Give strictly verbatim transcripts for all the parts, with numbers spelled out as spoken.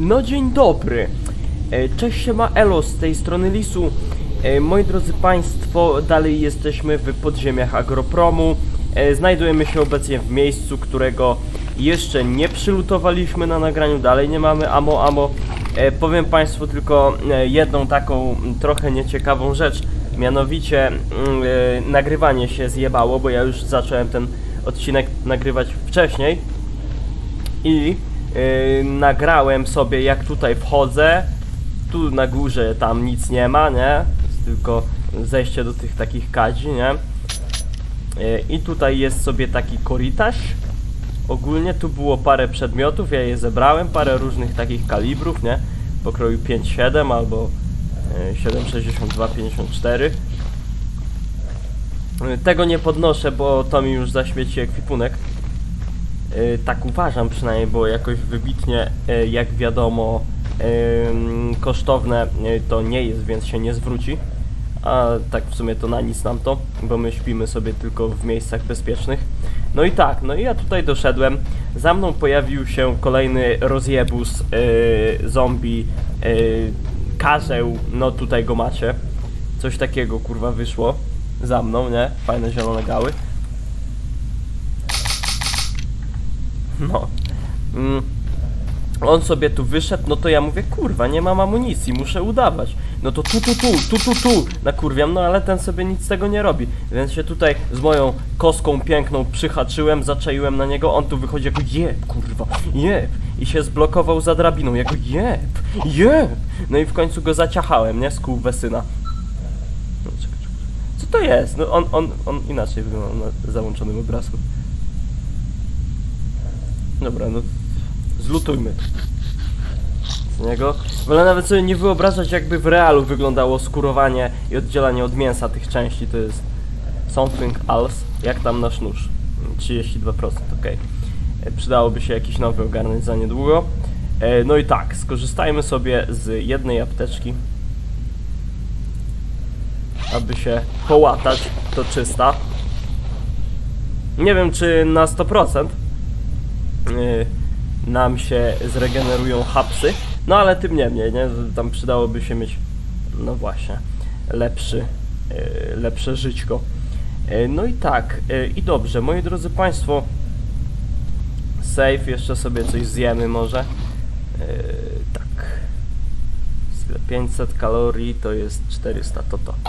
No dzień dobry, cześć, siema, elo, z tej strony Lisu. Moi drodzy państwo, dalej jesteśmy w podziemiach Agropromu. Znajdujemy się obecnie w miejscu, którego jeszcze nie przylutowaliśmy na nagraniu, dalej nie mamy amo amo. Powiem państwu tylko jedną taką trochę nieciekawą rzecz, mianowicie yy, nagrywanie się zjebało, bo ja już zacząłem ten odcinek nagrywać wcześniej i Yy, nagrałem sobie, jak tutaj wchodzę. Tu na górze tam nic nie ma, nie? Jest tylko zejście do tych takich kadzi, nie? Yy, I tutaj jest sobie taki korytarz. Ogólnie tu było parę przedmiotów, ja je zebrałem, parę różnych takich kalibrów, nie? Pokroju pięć siedem albo yy, siedem sześćdziesiąt dwa pięćdziesiąt cztery. Yy, tego nie podnoszę, bo to mi już zaśmieci ekwipunek. Yy, tak uważam przynajmniej, bo jakoś wybitnie, yy, jak wiadomo, yy, kosztowne yy, to nie jest, więc się nie zwróci. A tak w sumie to na nic nam to, bo my śpimy sobie tylko w miejscach bezpiecznych. No i tak, no i ja tutaj doszedłem. Za mną pojawił się kolejny rozjebus, yy, zombie, yy, karzeł, no tutaj go macie. Coś takiego kurwa wyszło za mną, nie? Fajne zielone gały. No, mm. On sobie tu wyszedł, no to ja mówię, kurwa, nie mam amunicji, muszę udawać. No to tu, tu, tu, tu, tu, tu, nakurwiam, no ale ten sobie nic z tego nie robi. Więc się tutaj z moją kostką piękną przyhaczyłem, zaczaiłem na niego, on tu wychodzi jako jeb, kurwa, jeb. I się zblokował za drabiną, jako jeb, jeb. No i w końcu go zaciachałem, nie, skurwysyna. No, czekaj, czekaj. Co to jest? No on, on, on inaczej wygląda na załączonym obrazku. Dobra, no zlutujmy z niego. Wolę nawet sobie nie wyobrażać, jakby w realu wyglądało skurowanie i oddzielanie od mięsa tych części. To jest something else. Jak tam nasz nóż? trzydzieści dwa procent, ok. Przydałoby się jakiś nowy ogarnąć za niedługo. No i tak, skorzystajmy sobie z jednej apteczki, aby się połatać. To czysta. Nie wiem, czy na sto procent Yy, nam się zregenerują hapsy, no ale tym niemniej, nie? Tam przydałoby się mieć, no właśnie, lepszy, yy, lepsze żyćko. Yy, no i tak, yy, i dobrze, moi drodzy państwo, save, jeszcze sobie coś zjemy może. Yy, tak, pięćset kalorii to jest czterysta, to to.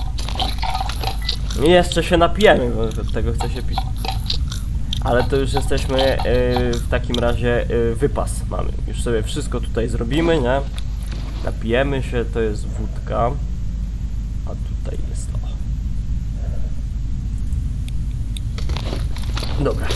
I jeszcze się napijemy, bo od tego chce się pić. Ale to już jesteśmy yy, w takim razie yy, wypas mamy. Już sobie wszystko tutaj zrobimy, nie? Napijemy się, to jest wódka. A tutaj jest to. Dobra.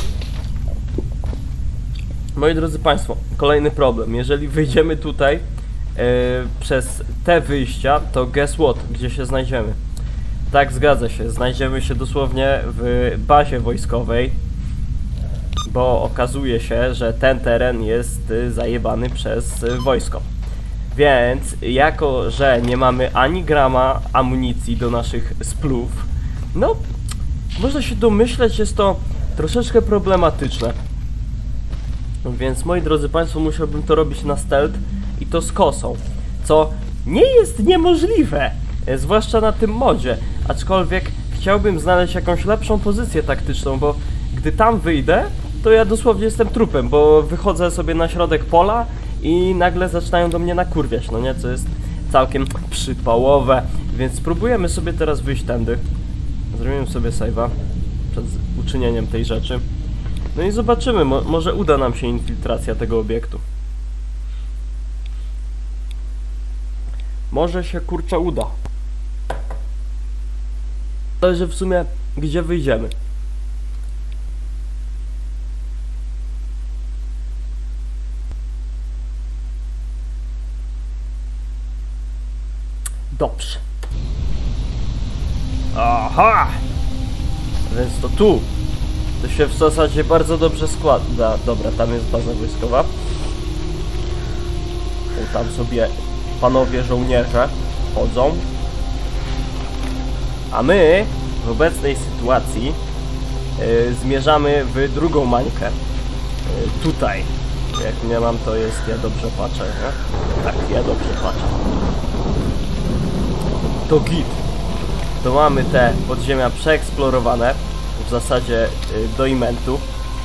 Moi drodzy państwo, kolejny problem. Jeżeli wyjdziemy tutaj yy, przez te wyjścia, to guess what? Gdzie się znajdziemy? Tak, zgadza się. Znajdziemy się dosłownie w bazie wojskowej. Bo okazuje się, że ten teren jest zajebany przez wojsko. Więc jako, że nie mamy ani grama amunicji do naszych splów, no, można się domyśleć, jest to troszeczkę problematyczne. Więc moi drodzy państwo, musiałbym to robić na stealth i to z kosą, co nie jest niemożliwe, zwłaszcza na tym modzie, aczkolwiek chciałbym znaleźć jakąś lepszą pozycję taktyczną, bo gdy tam wyjdę, to ja dosłownie jestem trupem, bo wychodzę sobie na środek pola i nagle zaczynają do mnie nakurwiać, no nie? Co jest całkiem przypałowe. Więc spróbujemy sobie teraz wyjść tędy. Zrobimy sobie save'a przed uczynieniem tej rzeczy. No i zobaczymy, mo może uda nam się infiltracja tego obiektu. Może się kurczę uda. Zależy w sumie, gdzie wyjdziemy. Dobrze. Aha! Więc to tu. To się w zasadzie bardzo dobrze składa. Dobra, tam jest baza wojskowa. Tam sobie panowie żołnierze chodzą. A my w obecnej sytuacji yy, zmierzamy w drugą mańkę. Yy, tutaj. Jak nie mam, to jest ja dobrze patrzę, nie? Tak, ja dobrze patrzę. To git. To mamy te podziemia przeeksplorowane. W zasadzie y, do imentu.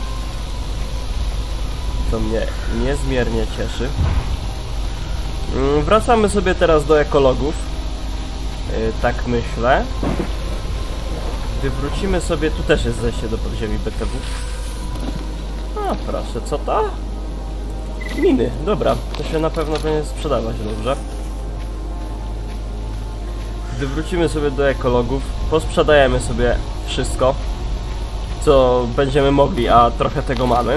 To mnie niezmiernie cieszy. Yy, wracamy sobie teraz do ekologów. Yy, tak myślę. Gdy wrócimy sobie... Tu też jest zejście do podziemi B T W. A proszę, co to? Miny, dobra. To się na pewno będzie sprzedawać dobrze. Gdy wrócimy sobie do ekologów, posprzedajemy sobie wszystko, co będziemy mogli, a trochę tego mamy.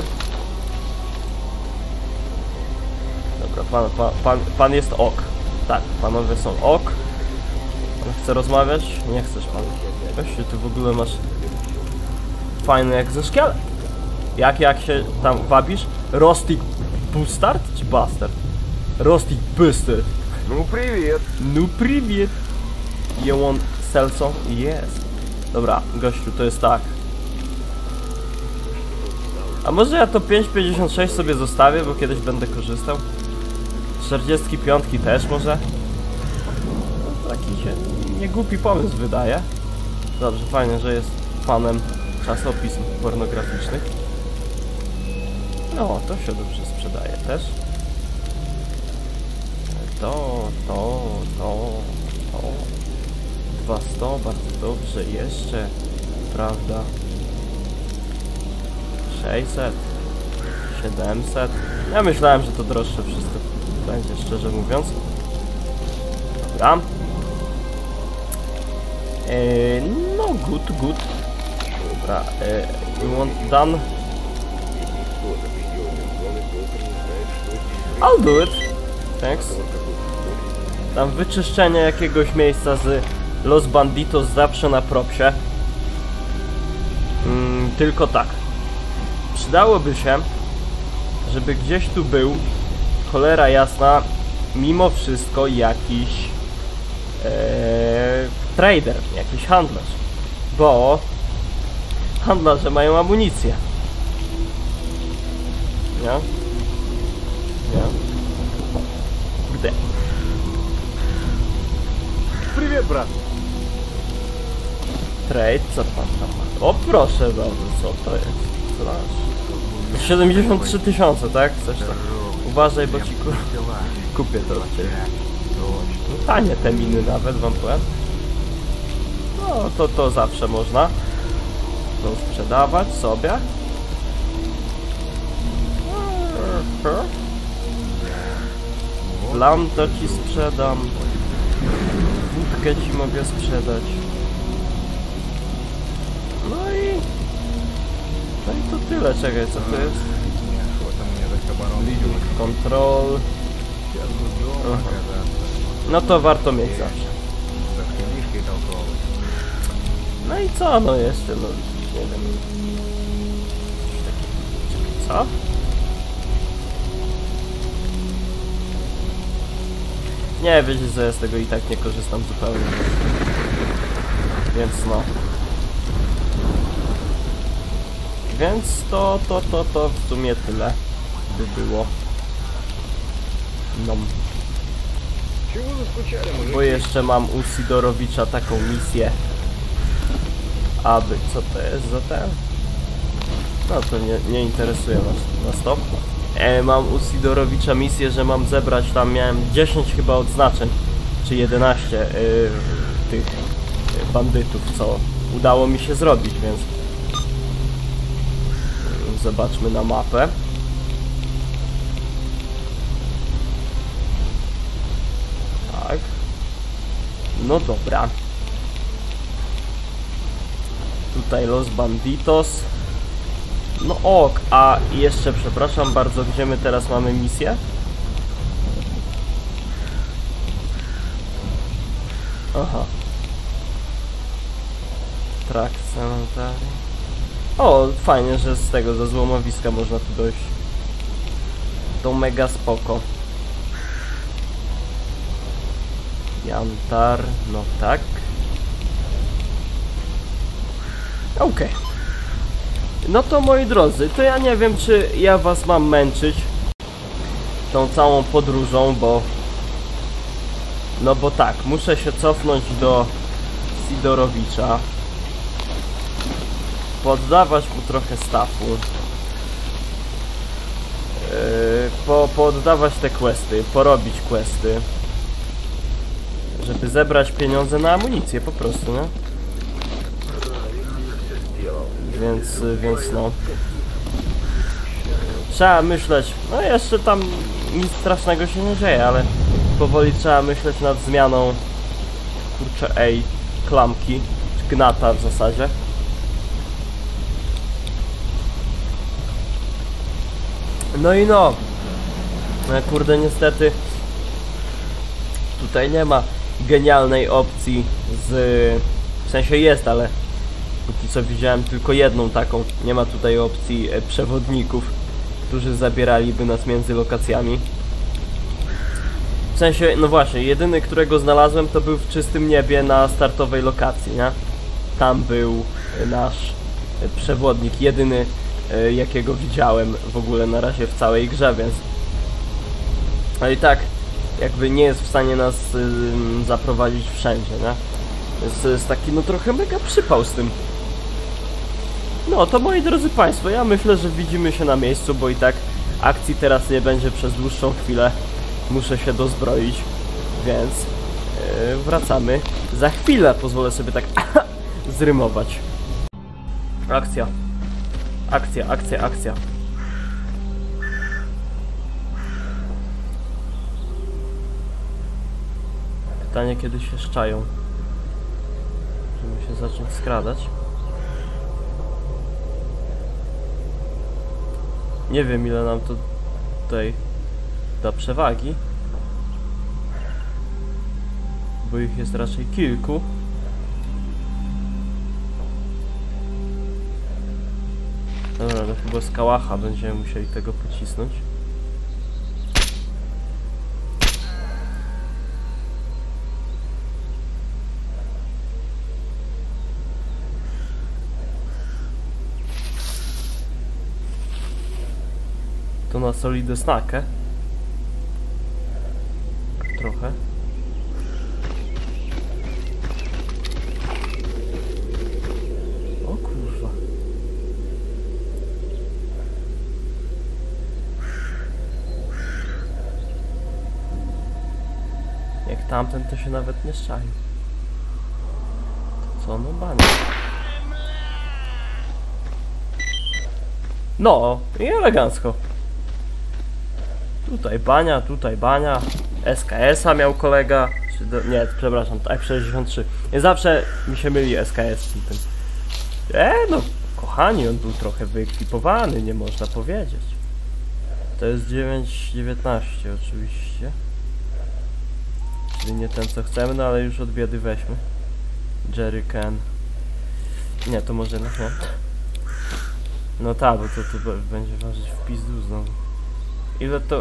Dobra, pan, pan, pan, pan jest ok. Tak, panowie są ok. Pan chce rozmawiać? Nie chcesz pan. Gościu, ty w ogóle masz fajny egzoszkielet. Jak, jak się tam wabisz? Rustic Bastard czy Bastard? Rustic Bastard. Ну привет. No привет. You want sell some? Yes. Dobra, gościu, to jest tak. A może ja to pięć pięćdziesiąt sześć sobie zostawię, bo kiedyś będę korzystał? czterdzieści pięć też może? No, taki się niegłupi pomysł wydaje. Dobrze, fajnie, że jest fanem czasopism pornograficznych. No, to się dobrze sprzedaje też. To, to, to, to. dwieście, bardzo dobrze, jeszcze, prawda? sześćset, siedemset. Ja myślałem, że to droższe wszystko będzie, szczerze mówiąc. Dobra. Eee, no, good, good. Dobra, eee, you want done? I'll do it. Thanks. Tam wyczyszczenie jakiegoś miejsca z Los Banditos zawsze na propsie. Mm, tylko tak. Przydałoby się, żeby gdzieś tu był, cholera jasna, mimo wszystko jakiś ee, trader, jakiś handlarz. Bo handlarze mają amunicję. Nie? Nie? Gdzie? Привет, брат. Trade, co pan tam ma? O proszę bardzo, co to jest? Flash. siedemdziesiąt trzy tysiące, tak? Coś tam. Uważaj, bo ci kur... kupię to od ciebie. No, tanie te miny nawet, wam powiem. No, to to zawsze można. To sprzedawać sobie. Lam to ci sprzedam. Wódkę ci mogę sprzedać. No i... No i to tyle, czekaj, co to jest? Control. Aha. No to warto mieć zawsze. No i co, no jeszcze, no nie wiem. Co? Nie, wiecie, że ja z tego i tak nie korzystam zupełnie. Więc no. Więc to, to, to, to w sumie tyle by było. No. Bo jeszcze mam u Sidorowicza taką misję. Aby, co to jest za ten? No to nie, nie interesuje nas na stop. E, mam u Sidorowicza misję, że mam zebrać, tam miałem dziesięć chyba odznaczeń, czy jedenaście yy, tych bandytów, co udało mi się zrobić, więc yy, zobaczmy na mapę. Tak. No dobra. Tutaj Los Banditos. No ok, a jeszcze przepraszam bardzo, gdzie my teraz mamy misję? Aha. Track Cemetery. O, fajnie, że z tego, ze złomowiska można tu dojść. To mega spoko. Jantar, no tak. Okej. Okay. No to moi drodzy, to ja nie wiem, czy ja was mam męczyć tą całą podróżą, bo no bo tak, muszę się cofnąć do Sidorowicza, poddawać mu trochę stafu, yy, po, pooddawać te questy, porobić questy, żeby zebrać pieniądze na amunicję po prostu, nie? Więc, więc no trzeba myśleć, no jeszcze tam nic strasznego się nie dzieje, ale powoli trzeba myśleć nad zmianą, kurczę, ej, klamki, czy gnata w zasadzie. No i no, no kurde, niestety tutaj nie ma genialnej opcji z, w sensie jest, ale póki co widziałem tylko jedną taką, nie ma tutaj opcji e, przewodników, którzy zabieraliby nas między lokacjami. W sensie, no właśnie, jedyny, którego znalazłem, to był w czystym niebie na startowej lokacji, nie? Tam był nasz przewodnik, jedyny, jakiego widziałem w ogóle na razie w całej grze, więc... Ale i tak, jakby nie jest w stanie nas y, zaprowadzić wszędzie, nie? Więc to jest taki, no trochę mega przypał z tym. No to moi drodzy Państwo, ja myślę, że widzimy się na miejscu, bo i tak akcji teraz nie będzie przez dłuższą chwilę. Muszę się dozbroić, więc yy, wracamy. Za chwilę pozwolę sobie tak zrymować. Akcja. Akcja, akcja, akcja. Pytanie, kiedy się szczają, żeby się zacząć skradać. Nie wiem, ile nam to tutaj da przewagi, bo ich jest raczej kilku. Dobra, no chyba z kałacha będziemy musieli tego pocisnąć. To na solidę snakę. Trochę. O kurwa. Jak tamten to się nawet nie szczaił. To co, no banie. No i elegancko. Tutaj bania, tutaj bania. S K S-a miał kolega. Czy do, nie, przepraszam, F sześćdziesiąt trzy. Nie zawsze mi się myli S K S z tym. E, no, kochani, on był trochę wyekwipowany, nie można powiedzieć. To jest dziewięć dziewiętnaście oczywiście. Czyli nie ten, co chcemy, no ale już od biedy weźmy. Jerry Can. Nie, to może jednak nie. No tak, bo to, to będzie ważyć w pizdu znowu. Ile to...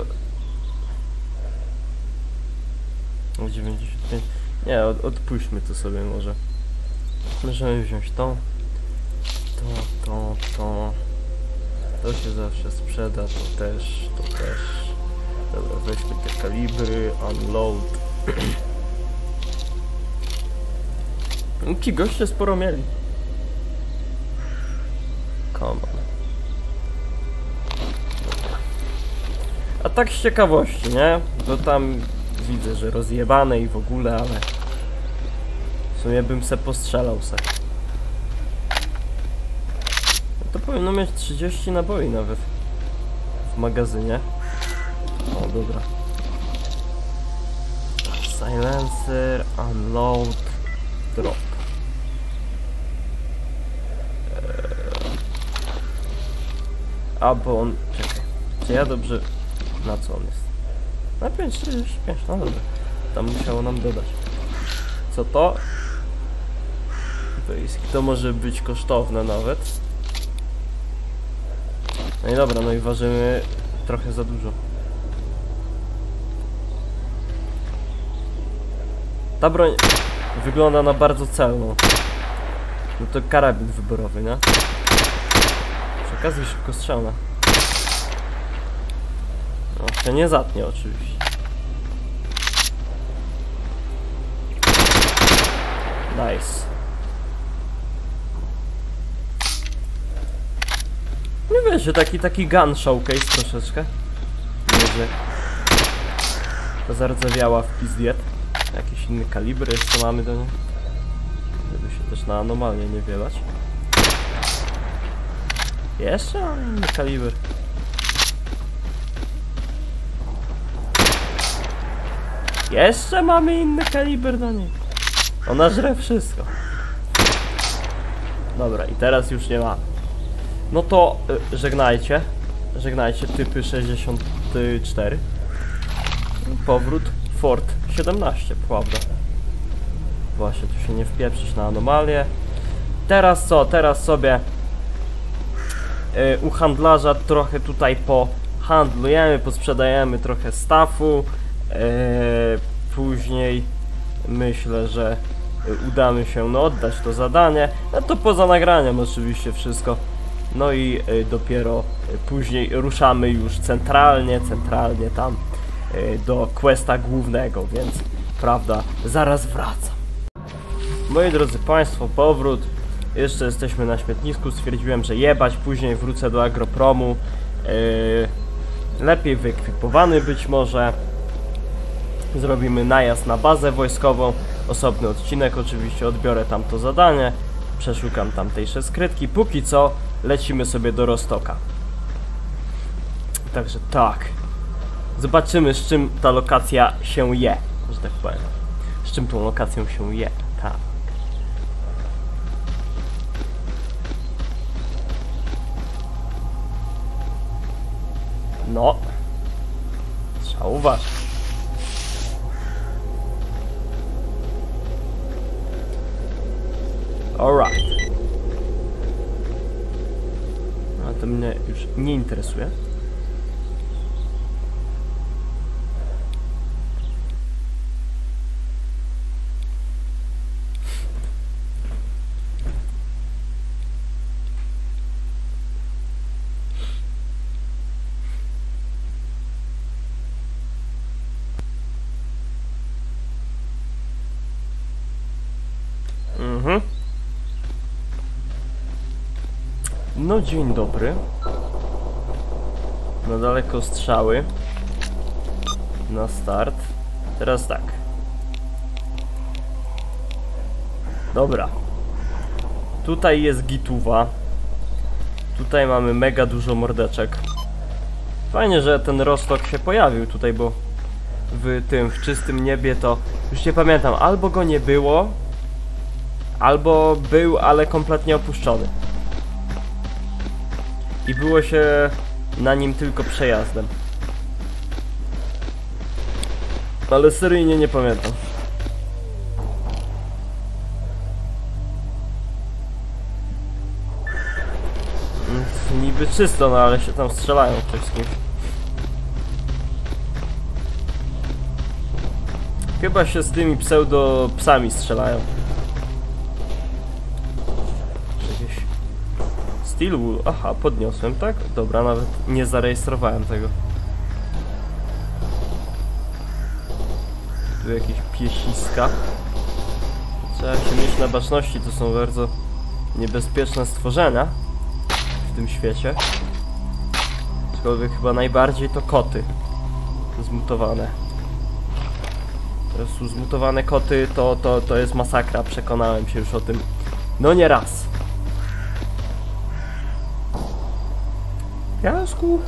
dziewięćdziesiąt pięć. Nie, od, odpuśćmy to sobie może. Możemy wziąć tą. To, to, to. To się zawsze sprzeda, to też, to też. Dobra, weźmy te kalibry, unload. Ci goście sporo mieli. Come on. A tak z ciekawości, nie? Bo tam widzę, że rozjebane i w ogóle, ale w sumie bym se postrzelał se. No to powinno mieć trzydzieści naboi nawet w magazynie. O, dobra. Silencer, unload, drop. A, bo on... Czekaj. Czy ja dobrze... Na co on jest? Na pięć czterdzieści pięć, no dobra. Tam musiało nam dodać. Co to? To może być kosztowne nawet. No i dobra, no i ważymy trochę za dużo. Ta broń wygląda na bardzo celną. No to karabin wyborowy, nie? Przy okazji szybkostrzelna. No. się nie zatnie oczywiście. Nice. Nie wiecie, taki taki gun showcase troszeczkę. Będzie zardzewiała w pizdiet. Jakiś inny kaliber jeszcze mamy do niej. Żeby się też na anomalię nie wielać. Jeszcze mamy inny kaliber. Jeszcze mamy inny kaliber do niej. Ona żre wszystko. Dobra, i teraz już nie mamy. No to y, żegnajcie. Żegnajcie typy sześćdziesiąt cztery. Powrót Fort siedemnaście, prawda? Właśnie, tu się nie wpieprzyć na anomalię. Teraz co? Teraz sobie y, u handlarza trochę tutaj pohandlujemy, posprzedajemy trochę staffu. Yy, później myślę, że udamy się no, oddać to zadanie. No to poza nagraniem oczywiście wszystko. No i yy, dopiero yy, później ruszamy już centralnie, centralnie tam yy, do questa głównego, więc prawda, zaraz wracam. Moi drodzy Państwo, powrót. Jeszcze jesteśmy na śmietnisku. Stwierdziłem, że jebać, później wrócę do Agropromu. Yy, lepiej wyekwipowany być może. Zrobimy najazd na bazę wojskową, osobny odcinek oczywiście, odbiorę tam to zadanie, przeszukam tamtejsze skrytki, póki co lecimy sobie do Rostoka. Także tak, zobaczymy z czym ta lokacja się je, że tak powiem, z czym tą lokacją się je, tak. No, trzeba uważać. Alright. A to mnie już nie interesuje. Mhm. No dzień dobry. Na daleko strzały. Na start. Teraz tak. Dobra. Tutaj jest gituwa. Tutaj mamy mega dużo mordeczek. Fajnie, że ten Rostok się pojawił tutaj, bo w tym, w czystym niebie to już nie pamiętam, albo go nie było, albo był, ale kompletnie opuszczony. I było się na nim tylko przejazdem. Ale seryjnie nie pamiętam. Niby czysto, no ale się tam strzelają ktoś z kimś. Chyba się z tymi pseudo psami strzelają. Steel Wool, aha, podniosłem, tak? Dobra, nawet nie zarejestrowałem tego. Tu jakieś piesiska. Trzeba się mieć na baczności, to są bardzo niebezpieczne stworzenia w tym świecie. Aczkolwiek chyba najbardziej to koty zmutowane. Po prostu zmutowane koty to, to, to jest masakra, przekonałem się już o tym no nie raz. Jasku.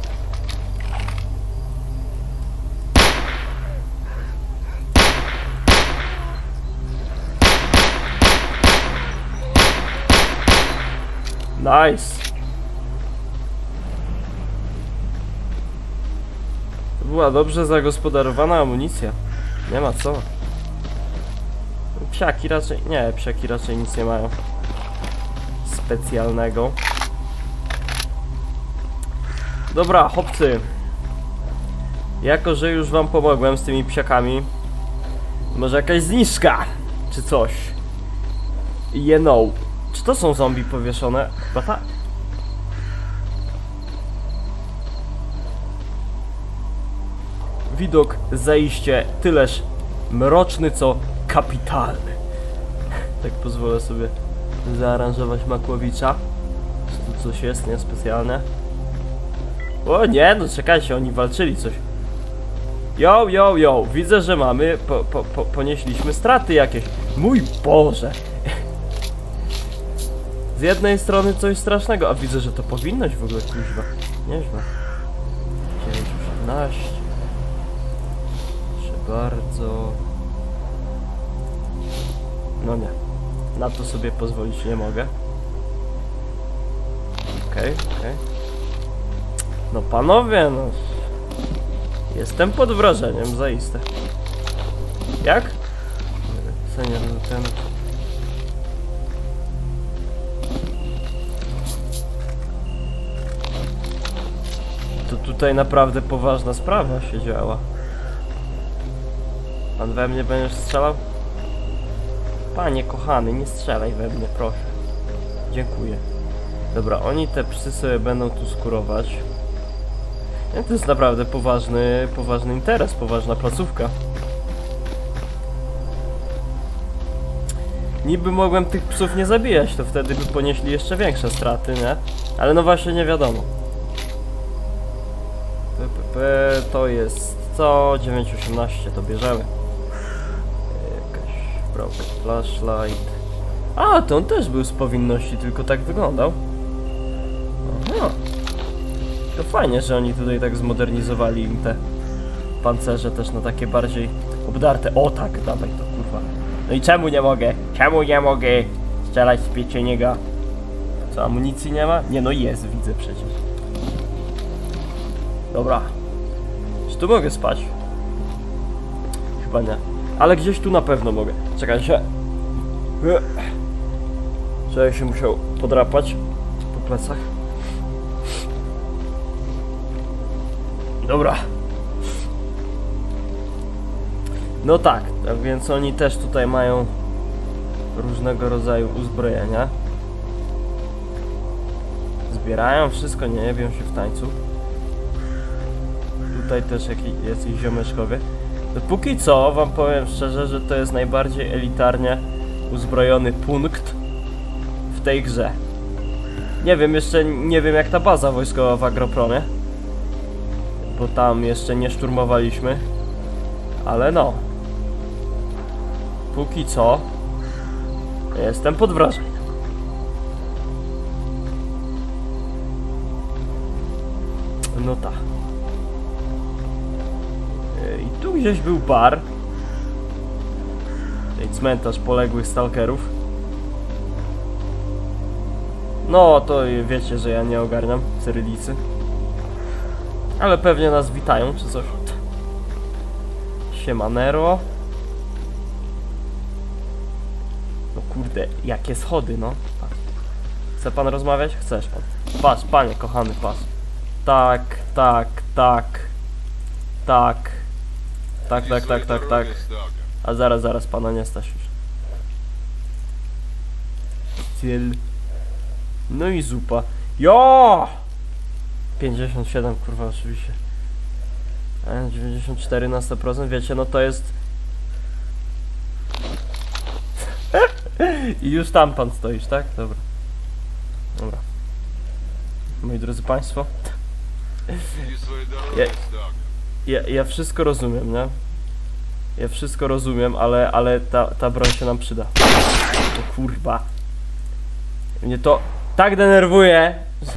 Nice. To była dobrze zagospodarowana amunicja. Nie ma co. Psiaki raczej... Nie, psiaki raczej nic nie mają specjalnego. Dobra, chłopcy. Jako, że już wam pomogłem z tymi psiakami, może jakaś zniżka, czy coś. You know. Czy to są zombie powieszone? Chyba tak. widok zaiste tyleż mroczny, co kapitalny. Tak pozwolę sobie zaaranżować Makłowicza. Czy tu coś jest, nie? Specjalne. O nie, no czekajcie, oni walczyli coś. Yo, yo, yo, widzę, że mamy, po, po, po, ponieśliśmy straty jakieś. Mój Boże. Z jednej strony coś strasznego, a widzę, że to powinność w ogóle, kuźwa. Nieźle. dziewięć osiemnaście. Proszę bardzo. No nie. Na to sobie pozwolić nie mogę. Okej, okay, okej. Okay. No panowie, no. Jestem pod wrażeniem, zaiste. Jak? Senior ten. To tutaj naprawdę poważna sprawa się działa. Pan we mnie będziesz strzelał? Panie kochany, nie strzelaj we mnie, proszę. Dziękuję. Dobra, oni te psy sobie będą tu skurować. Ja, to jest naprawdę poważny, poważny interes, poważna placówka. Niby mogłem tych psów nie zabijać, to wtedy by ponieśli jeszcze większe straty, nie? Ale no właśnie nie wiadomo. P, p, p, to jest co? dziewięć osiemnaście to bierzemy. Jakaś broken flashlight. A, to on też był z powinności, tylko tak wyglądał. Aha. To fajnie, że oni tutaj tak zmodernizowali im te pancerze też na takie bardziej obdarte. O tak, dawaj to kurwa. No i czemu nie mogę? Czemu nie mogę strzelać z pieczeniego? Co, amunicji nie ma? Nie no jest, widzę przecież. Dobra. Czy tu mogę spać? Chyba nie. Ale gdzieś tu na pewno mogę. Czekajcie. Że się musiał podrapać po plecach. Dobra. No tak, tak więc oni też tutaj mają różnego rodzaju uzbrojenia. Zbierają wszystko, nie jebią się w tańcu. Tutaj też jakiś, jacyś ziomeczkowie. No póki co wam powiem szczerze, że to jest najbardziej elitarnie uzbrojony punkt w tej grze. Nie wiem, jeszcze nie wiem jak ta baza wojskowa w Agropromie, bo tam jeszcze nie szturmowaliśmy. Ale no, póki co jestem pod wrażeniem. No tak. I tu gdzieś był bar. Tej cmentarz poległych stalkerów. No to wiecie, że ja nie ogarniam cyrylicy. Ale pewnie nas witają czy coś. Siemanero. No kurde, jakie schody, no. Patrz. Chce pan rozmawiać? Chcesz pan. Patrz, panie kochany, patrz. Tak, tak, tak. Tak. Tak, tak, tak, tak, tak. A zaraz, zaraz, pana nie stać już. Styl. No i zupa. Jo! pięćdziesiąt siedem, kurwa, oczywiście. dziewięćdziesiąt cztery na sto procent, wiecie, no to jest... I już tam pan stoisz, tak? Dobra. Dobra. Moi drodzy państwo. Ja, ja, ja wszystko rozumiem, nie? Ja wszystko rozumiem, ale, ale ta, ta broń się nam przyda. O kurwa. Mnie to tak denerwuje.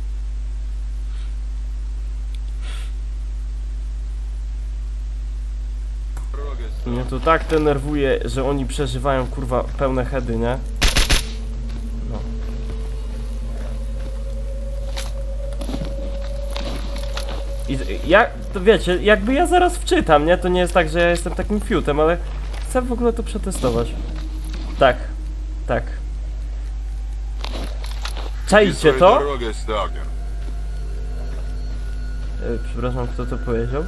Mnie to tak denerwuje, że oni przeżywają kurwa pełne heady, nie? No. I ja, to wiecie, jakby ja zaraz wczytam, nie? To nie jest tak, że ja jestem takim fiutem, ale chcę w ogóle to przetestować. Tak, tak. Czajcie to? Yy, przepraszam, kto to powiedział?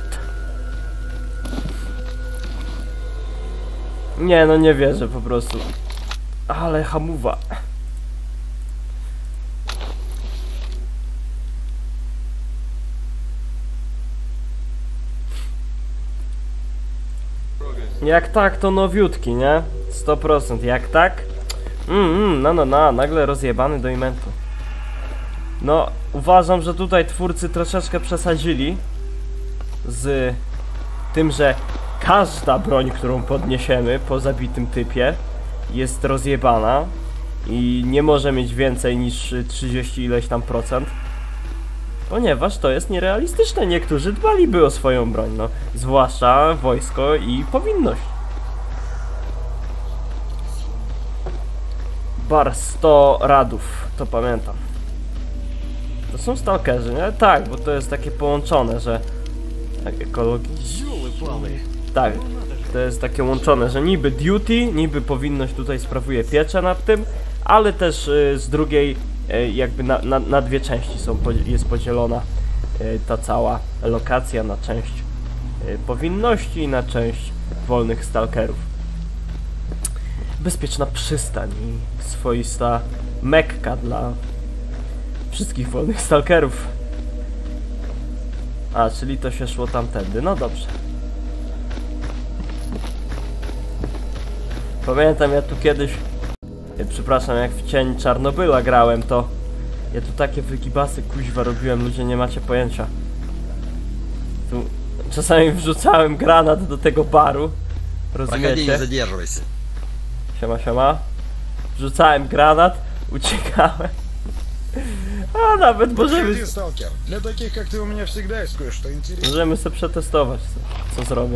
Nie, no nie wierzę po prostu. Ale hamuwa. Jak tak, to nowiutki, nie? sto procent. Jak tak? Mm, mm, no, no, no, nagle rozjebany do imentu. No, uważam, że tutaj twórcy troszeczkę przesadzili z tym, że każda broń, którą podniesiemy po zabitym typie, jest rozjebana i nie może mieć więcej niż trzydzieści ileś tam procent, ponieważ to jest nierealistyczne. Niektórzy dbaliby o swoją broń, no, zwłaszcza wojsko i powinność. Bar sto radów, to pamiętam. To są stalkerzy, nie? Tak, bo to jest takie połączone, że tak ekologicznie. Tak, to jest takie łączone, że niby duty, niby powinność tutaj sprawuje pieczę nad tym, ale też y, z drugiej y, jakby na, na, na dwie części są, jest podzielona y, ta cała lokacja na część y, powinności i na część wolnych stalkerów. Bezpieczna przystań i swoista Mekka dla wszystkich wolnych stalkerów. A, czyli to się szło tamtędy, no dobrze. Pamiętam, ja tu kiedyś, ja, przepraszam, jak w Cień Czarnobyla grałem, to ja tu takie wygibasy kuźwa robiłem, ludzie, nie macie pojęcia. Tu czasami wrzucałem granat do tego baru, rozumiecie? Siema, siema. Wrzucałem granat, uciekałem. A nawet możemy... Możemy sobie przetestować, co, co zrobią.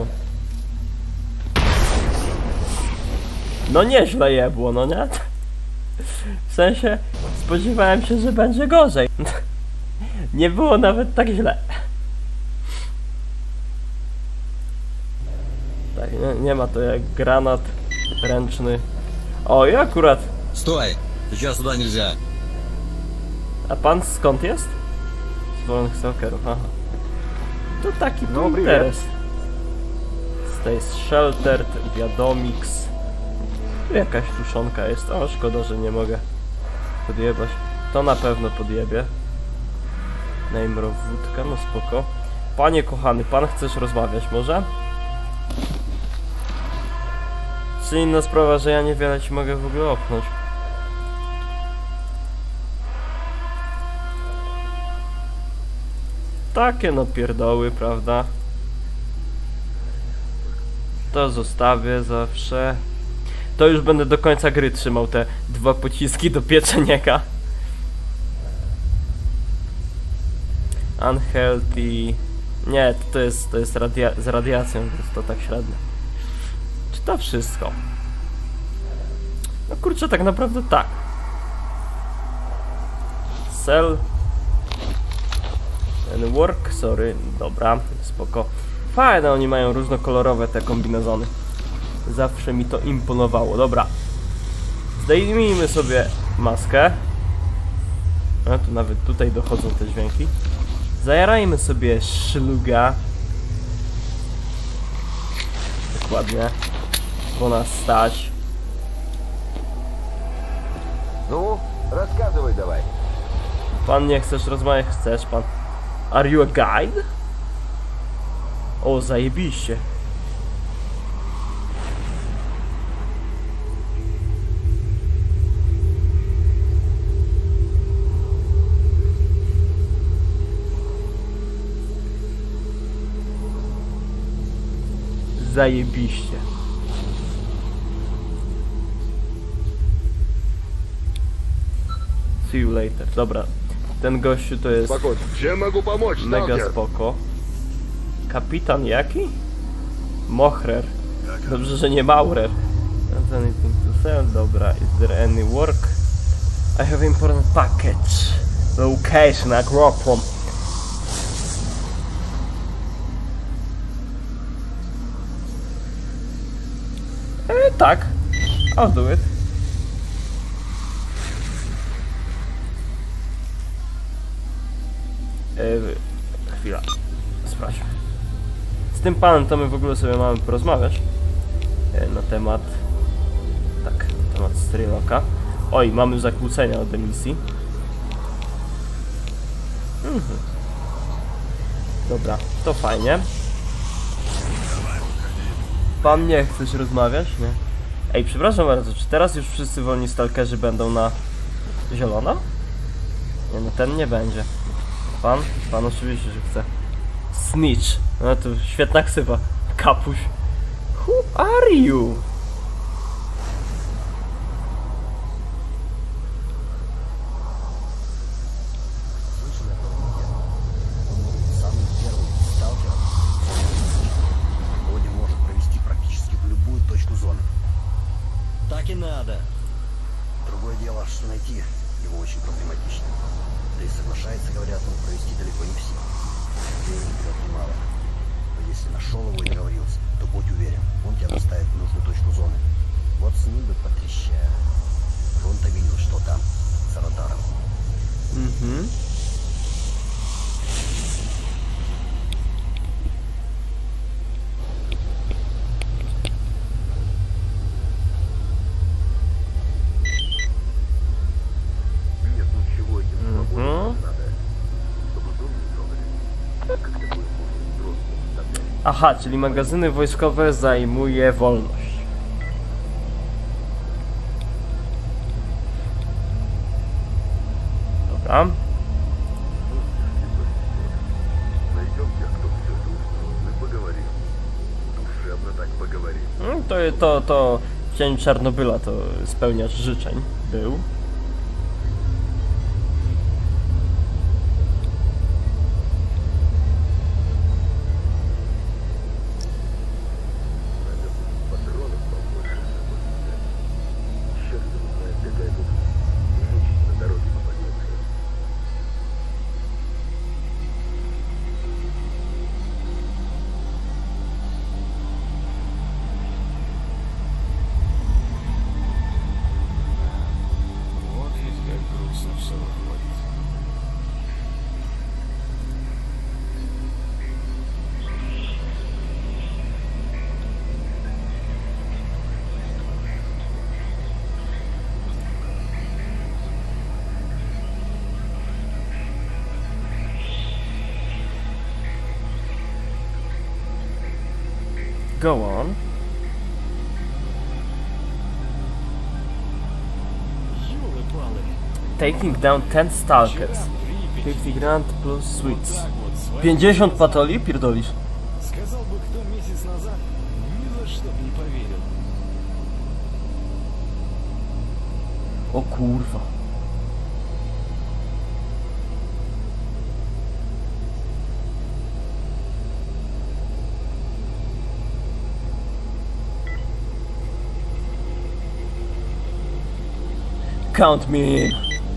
No nieźle jebło, no nie? W sensie, spodziewałem się, że będzie gorzej. Nie było nawet tak źle. Tak, nie, nie ma to jak granat ręczny. O, i akurat. Stój! Сейчас сюда нельзя. A pan skąd jest? Z wolnych stalkerów, aha. To taki No, był привет. interes. Stay sheltered, wiadomix. Tu jakaś tuszonka jest. O, szkoda, że nie mogę podjebać. To na pewno podjebie. Name wódka, no spoko. Panie kochany, pan chcesz rozmawiać może? Czy inna sprawa, że ja niewiele ci mogę w ogóle opchnąć. Takie no pierdoły, prawda? To zostawię zawsze. To już będę do końca gry trzymał te dwa pociski do pieczenieka. Unhealthy. Nie, to jest, to jest radia z radiacją, więc to tak średnio. Czy to wszystko? No kurczę, tak naprawdę tak. Sell. And work, sorry, dobra, spoko. Fajne, oni mają różnokolorowe te kombinezony. Zawsze mi to imponowało, dobra. Zdejmijmy sobie maskę. A tu nawet tutaj dochodzą te dźwięki. Zajarajmy sobie szluga. Dokładnie. Bo nas stać. Ну, рассказывай давай. Pan nie chcesz rozmawiać? Chcesz pan? Are you a guide? O, zajebiście. Zajebiście. See you later. Dobra. Ten gościu to jest Spokojnie. Чем могу помочь, mega сталкер? spoko. Kapitan jaki? Mochrer. Dobrze, że nie Maurer. Not anything to sell. Dobra. Is there any work? I have important package. Location, Agropom. E, tak. I'll do it. E, chwila. Sprawdźmy. Z tym panem to my w ogóle sobie mamy porozmawiać. E, na temat... Tak, na temat Strelocka. Oj, mamy zakłócenia od emisji. Mhm. Dobra, to fajnie. Pan nie chcesz rozmawiać? Nie. Ej, przepraszam bardzo, czy teraz już wszyscy wolni stalkerzy będą na zielono? Nie, no ten nie będzie. Pan? Pan oczywiście, że chce. Snitch. No to świetna ksywa. Kapuś. Who are you? Так и надо. Другое дело, что найти его очень проблематично. Да и соглашается, говорят, но провести далеко не все. Времени берет немало. Но если нашел его и договорился, то будь уверен, он тебя доставит в нужную точку зоны. Вот с ним бы потрещая. Он-то видел, что там, за радаром. Mhm. Нет, ничего, этим свободно надо. Чтобы дом не трогали. Как такое можно просто представлять? Aha, czyli magazyny wojskowe zajmuje wolność. Dobra. Найдем тех, кто все это устроил, и поговорим. Душевно так поговорим. Mm, To, to, to cień Czarnobyla to spełniacz życzeń był. Патронов побольше. Черт его знает, какая тут мучить на дороге попадется. Вот ведь как грустно все выходит. Go on. Ёлы-палы. Taking down ten stalkers. fifty grand plus sweets. pięćdziesiąt patoli? Pierdolisz. Сказал бы кто месяц назад, ни за что б не поверил. O kurwa. Count me in.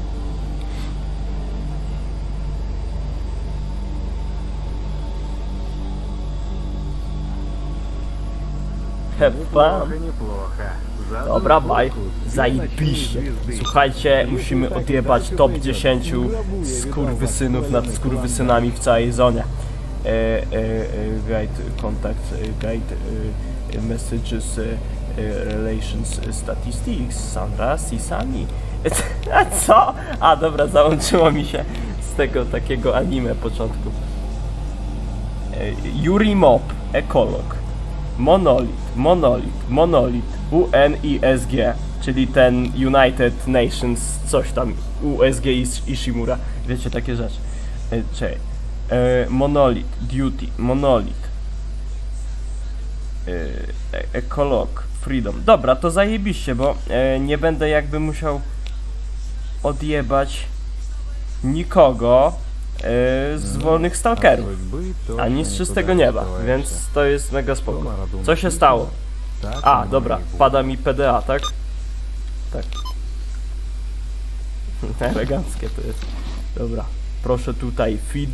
Have fun. Dobra, baj. Zajebiście. Słuchajcie, musimy odjebać top dziesięć skurwysynów nad skurwysynami w całej zonie. E, e, e, guide contact, e, guide e, messages, e, e, relations, e, statistics, Sandra, Sisami. A co? A dobra, załączyło mi się z tego takiego anime początku. E, Yuri Mop, ekolog. Monolith, Monolith, Monolith, U N I S G, czyli ten United Nations, coś tam, U S G Ishimura, wiecie, takie rzeczy. E, czekaj. E, Monolith, Duty, Monolith, e, Ekolog, Freedom. Dobra, to zajebiście, bo e, nie będę jakby musiał odjebać nikogo e, z wolnych stalkerów, ani z czystego nieba, więc to jest mega spoko. Co się stało? A, dobra, pada mi P D A, tak? Tak. Eleganckie to jest. Dobra, proszę tutaj feed.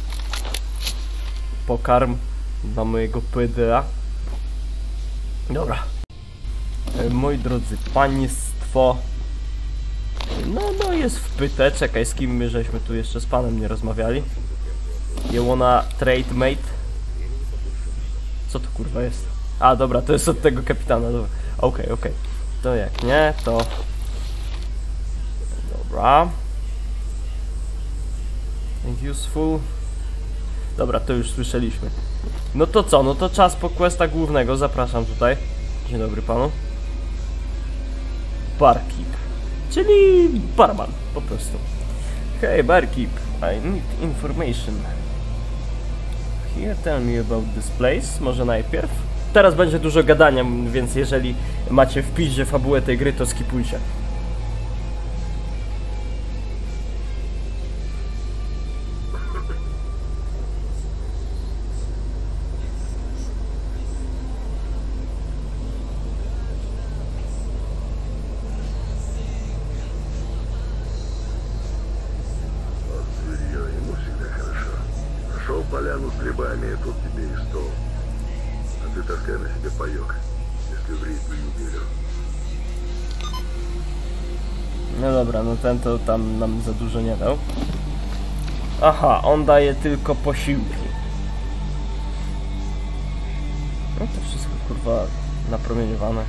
Pokarm dla mojego P D A. Dobra. E, moi drodzy państwo. No, no jest wpyte. Czekaj, z kim my żeśmy tu jeszcze z panem nie rozmawiali? You wanna trade mate? Co to kurwa jest? A, dobra, to jest od tego kapitana, dobra. Okej, okay, okej. Okay. To jak nie, to... Dobra. Useful. Dobra, to już słyszeliśmy. No to co? No to czas po questa głównego. Zapraszam tutaj. Dzień dobry panu. Barkeep. Czyli barman, po prostu. Hey barkeep, I need information. Here, tell me about this place. Może najpierw? Teraz będzie dużo gadania, więc jeżeli macie w piździe fabułę tej gry, to skipujcie. Нашел поляну с грибами, и тут тебе и стол. А ты таскай на себе паёк, если в рейд не берёт. No dobra, no ten to tam nam za dużo nie dał. Aha, on daje tylko posiłki. No to wszystko kurwa napromieniowane.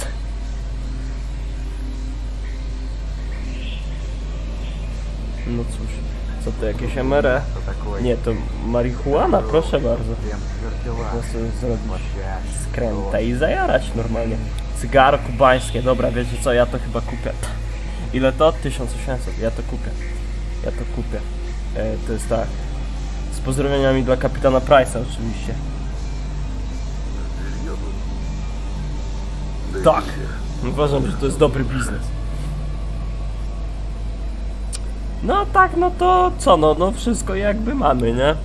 No cóż, co to jakieś M R E? Nie, to marihuana, proszę bardzo. Można sobie zrobić skręta i zajarać normalnie. Cygaro kubańskie, dobra, wiecie co, ja to chyba kupię. Ile to? tysiąc osiemset, ja to kupię. Ja to kupię. E, to jest tak. Z pozdrowieniami dla kapitana Price'a oczywiście. Tak. Uważam, że to jest dobry biznes. No tak, no to co, no, no wszystko jakby mamy, nie?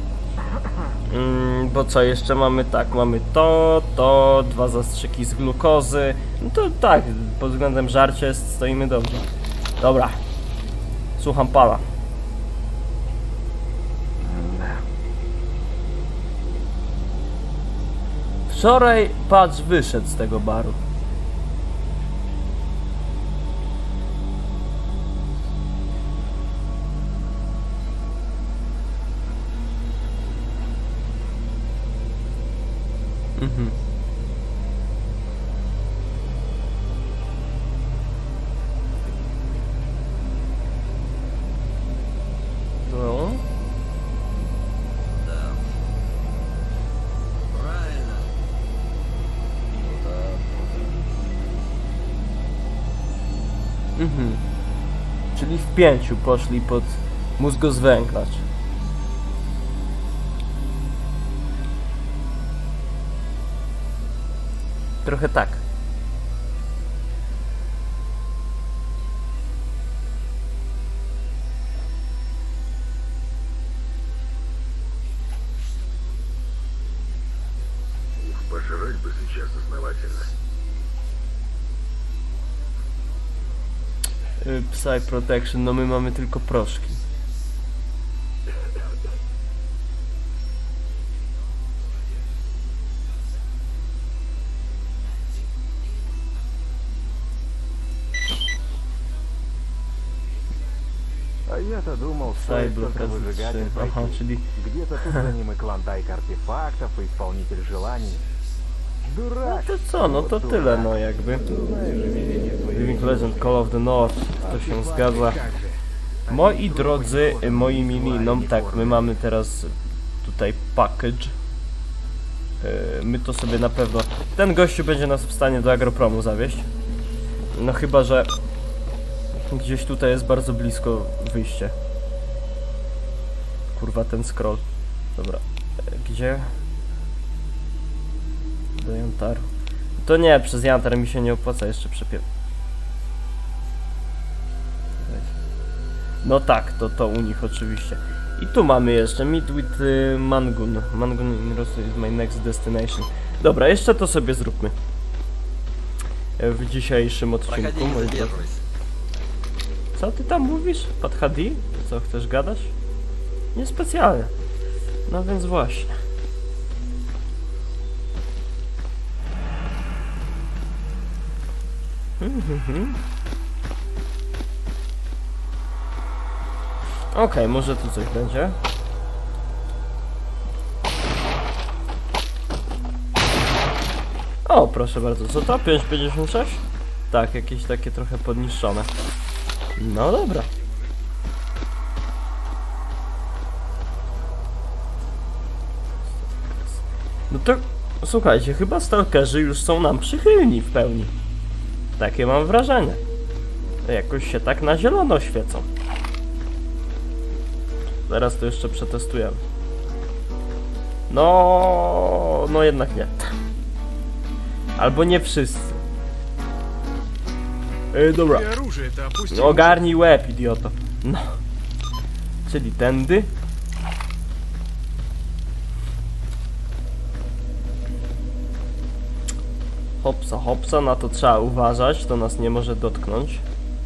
Mm, bo co, jeszcze mamy tak, mamy to, to, dwa zastrzyki z glukozy. No to tak, pod względem żarcia stoimy dobrze. Dobra, słucham pana. Wczoraj patrz wyszedł z tego baru. Mhm. No. Да. Правильно. Mhm. Czyli w pięciu poszli pod mózgozwęglacz. Trochę tak. Ух, пожрать бы сейчас основательно. Y, Psy Protection, no my mamy tylko proszki. А я-то думал, стоит Сайблок только выжигатель пройти. Aha, czyli Где-то тут за ним и клондайк артефактов, и исполнитель желаний. no Дурак! to co, no to tyle, no jakby. Знаешь же видение твоей Living Legend Call of the North, to się zgadza. Moi drodzy, y, moi mili, no tak, my mamy teraz tutaj package. Y, My to sobie na pewno... Ten gościu będzie nas w stanie do Agropromu zawieźć. No chyba, że gdzieś tutaj jest bardzo blisko wyjście. Kurwa, ten scroll. Dobra, y, gdzie? Do Jantaru. To nie, przez Jantar mi się nie opłaca jeszcze przepier... No tak, to to u nich oczywiście. I tu mamy jeszcze Meet with y, Mangun. Mangun in Rosso is my next destination. Dobra, jeszcze to sobie zróbmy. E, W dzisiejszym odcinku. Проходи, не moi drodzy. задерживайся. Co ty tam mówisz? Padhadi? Co, chcesz gadać? Niespecjalnie. No więc właśnie. Mhm. Okej, okay, może tu coś będzie. O, proszę bardzo, co to? pięć pięćdziesiąt sześć? Tak, jakieś takie trochę podniszczone. No dobra. No to słuchajcie, chyba stalkerzy już są nam przychylni w pełni. Takie mam wrażenie. Jakoś się tak na zielono świecą. Zaraz to jeszcze przetestujemy. No, no jednak nie. Albo nie wszyscy. Ej, dobra. Ogarnij łeb, idioto. No. Czyli tędy. Hopsa, hopsa, na to trzeba uważać, to nas nie może dotknąć.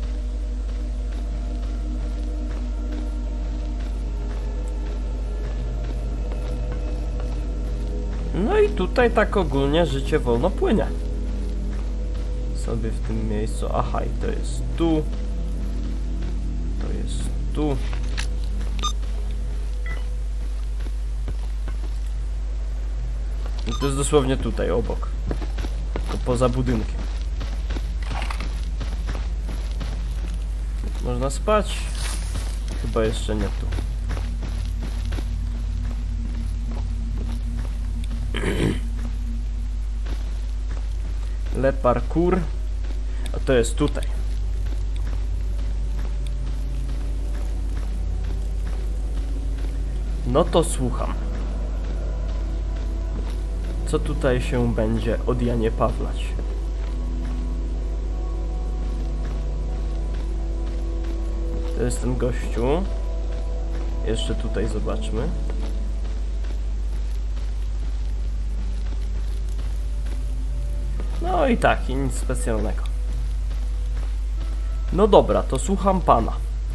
No i tutaj tak ogólnie życie wolno płynie. Sobie w tym miejscu, aha, i to jest tu. To jest tu. I to jest dosłownie tutaj, obok. To poza budynkiem. Można spać? Chyba jeszcze nie tu. Le parkour. A to jest tutaj. No to słucham. Co tutaj się będzie od Janie Pawlać? To jest ten gościu. Jeszcze tutaj zobaczmy. No i tak, i nic specjalnego. No dobra, to słucham pana.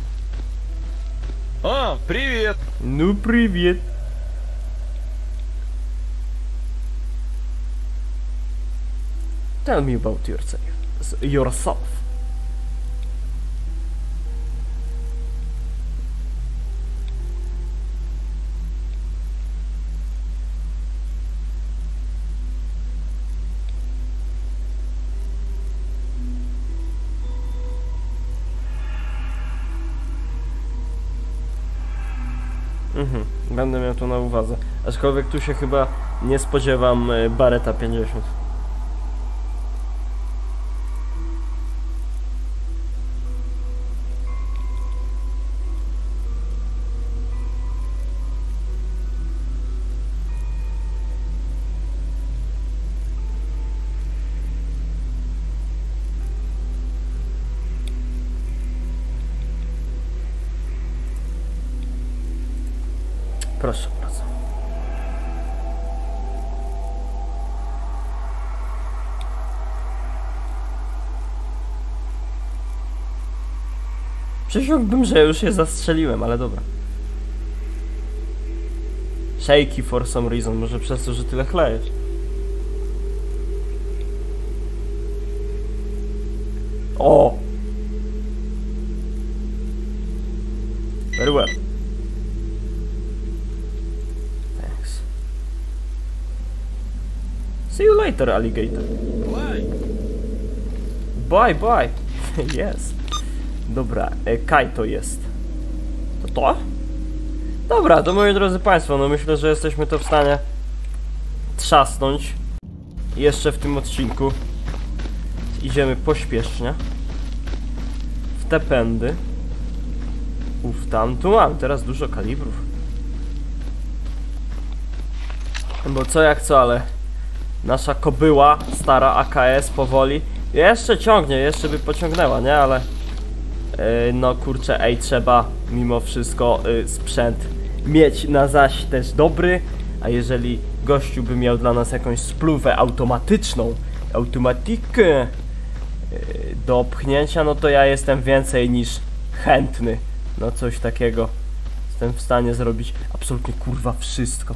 O, привет! No привет. Tell me about yourself. Yourself. Mhm, będę miał to na uwadze. Aczkolwiek tu się chyba nie spodziewam Barretta pięćdziesiąt. Proszę bardzo. Przysiągłbym, że już je zastrzeliłem, ale dobra. Shaky for some reason, może przez to, że tyle chlejesz. O! Very well. See you later, alligator. Bye. Bye, bye. Yes. Dobra, e, Kaj to jest. To to? Dobra, to moi drodzy państwo, no myślę, że jesteśmy to w stanie trzasnąć jeszcze w tym odcinku. Idziemy pośpiesznie. W te pędy. Uf, tam, tu mam teraz dużo kalibrów. Bo co jak co, ale nasza kobyła, stara A K S powoli jeszcze ciągnie, jeszcze by pociągnęła, nie? Ale yy, no kurczę, ej, trzeba mimo wszystko yy, sprzęt mieć na zaś też dobry. A jeżeli gościu by miał dla nas jakąś spluwę automatyczną, automatikę yy, do pchnięcia, no to ja jestem więcej niż chętny. No coś takiego jestem w stanie zrobić absolutnie kurwa wszystko.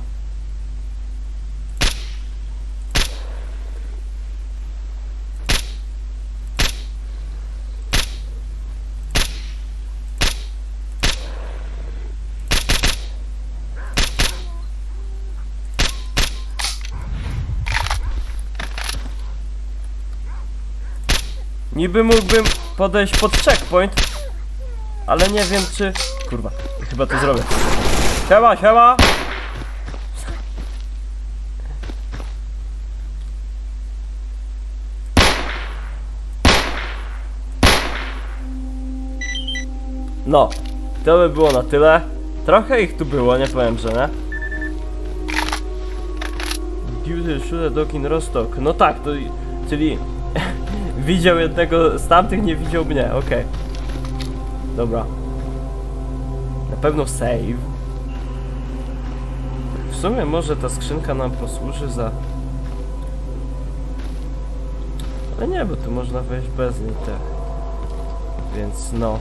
Niby mógłbym podejść pod checkpoint, ale nie wiem czy... Kurwa, chyba to zrobię. Siema, siema! No, to by było na tyle. Trochę ich tu było, nie powiem, że nie. Beauty Shooter Dokin Rostock. No tak, to... czyli... widział jednego z tamtych, nie widział mnie, okej. Okay. Dobra. Na pewno save. W sumie może ta skrzynka nam posłuży za... Ale nie, bo tu można wejść bez niej, tak. Więc no.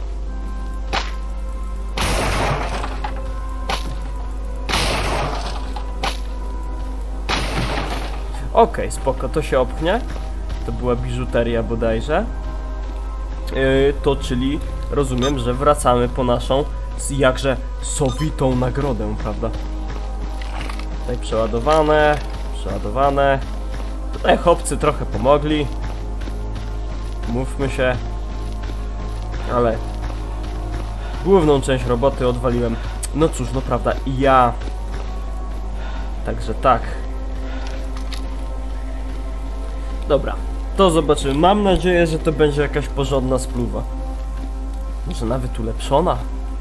Okej, okay, spoko, to się opchnie. To była biżuteria bodajże. Yy, to czyli rozumiem, że wracamy po naszą jakże sowitą nagrodę, prawda? Tutaj przeładowane, przeładowane. Tutaj chłopcy trochę pomogli. Mówmy się. Ale główną część roboty odwaliłem. No cóż, no prawda, i ja. Także tak. Dobra, to zobaczymy. Mam nadzieję, że to będzie jakaś porządna spluwa. Może nawet ulepszona.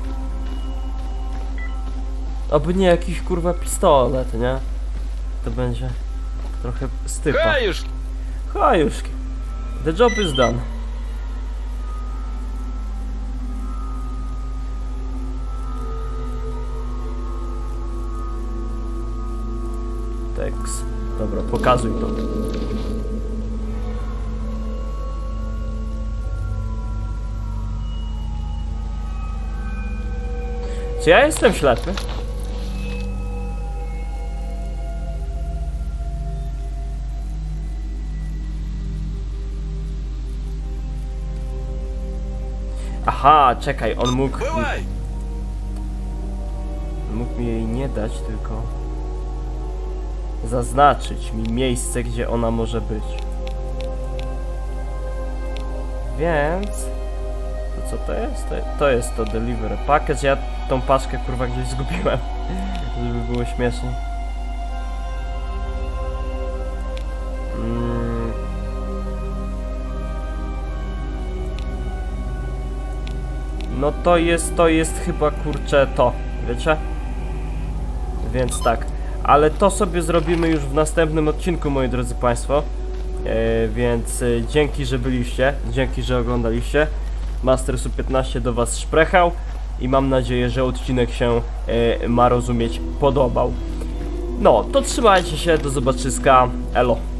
Oby nie jakiś kurwa pistolet, nie? To będzie trochę stypa. Хаюшки! Hajuszki. The job is done. Tekst. Dobra, pokazuj to. Czy ja jestem ślepy? Aha, czekaj, on mógł... Бывай! Mógł mi jej nie dać, tylko... zaznaczyć mi miejsce, gdzie ona może być. Więc... To co to jest? To, to jest to Delivery Package. Ja tą paczkę kurwa gdzieś zgubiłem. Żeby było śmiesznie. Mm. No to jest, to jest chyba kurczę to, wiecie? Więc tak. Ale to sobie zrobimy już w następnym odcinku, moi drodzy państwo. E, więc e, dzięki, że byliście. Dzięki, że oglądaliście. Mastersu piętnaście do was szprechał. I mam nadzieję, że odcinek się e, ma rozumieć podobał. No, to trzymajcie się, do zobaczyska. Elo.